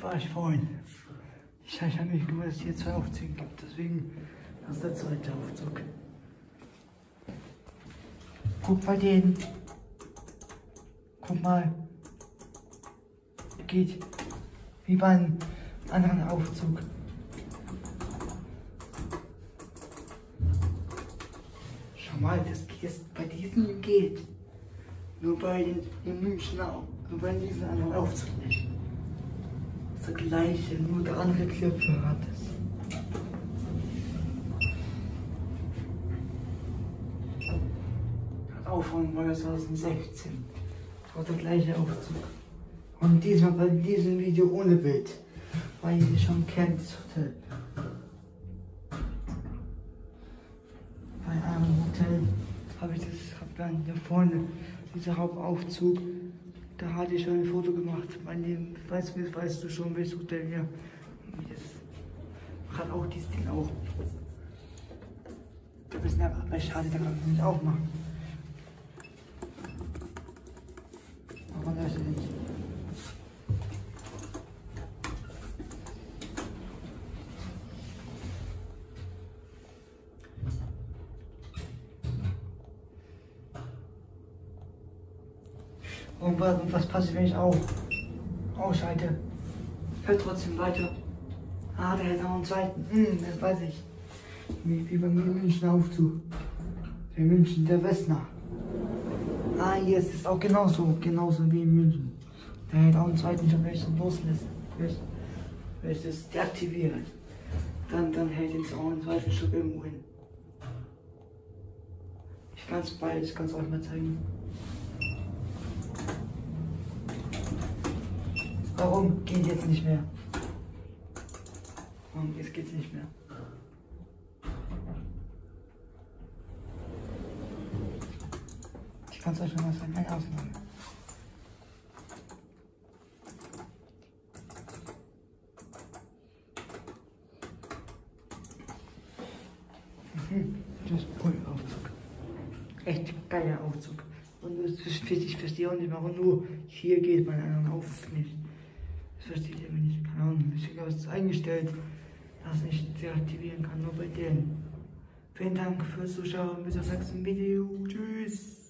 war ich vorhin. Ich habe mich gewundert, dass es hier 2 Aufzüge gibt. Deswegen das ist der zweite Aufzug. Guck bei denen. Guck mal. Geht wie beim anderen Aufzug. Schau mal, das geht jetzt bei diesem geht. Nur bei den in München auch. Nur bei diesem anderen Aufzug nicht. Das ist der gleiche, nur der andere Knöpfe hat es. Hat auch von 2016. Das war der gleiche Aufzug. Und diesmal bei diesem Video ohne Bild. Weil ihr schon kennt, das Hotel. Bei einem Hotel habe ich dann hier vorne, dieser Hauptaufzug, da hatte ich schon ein Foto gemacht. Bei dem, weißt du schon, welches Hotel hier. Das hat auch dieses Ding auch. Da müssen wir aber schade, da kann man das auch machen. Aber das ist nicht. Und was passiert, wenn ich auch ausschalte? Hört trotzdem weiter. Ah, der hat noch einen zweiten. Das weiß ich. Wie bei mir in München Aufzug. Der München, der Westner. Ah, hier ist es auch genauso wie in München. Der hat auch einen zweiten, schon wenn ich den loslässt. Wenn ich das deaktiviere, dann hält es auch einen zweiten Stück irgendwo hin. Ich kann es beides, ich kann es euch mal zeigen. Warum geht jetzt nicht mehr? Warum jetzt geht's nicht mehr? Ich kann es euch schon mal sagen, eine Ausnahme. Das ist ein Aufzug. Echt geiler Aufzug. Und ich verstehe auch nicht, warum nur hier geht, bei einem Aufzug nicht. Das verstehe ich immer nicht. Keine Ahnung, ich habe es eingestellt, dass ich deaktivieren kann, nur bei denen. Vielen Dank fürs Zuschauen, bis zum nächsten Video. Tschüss.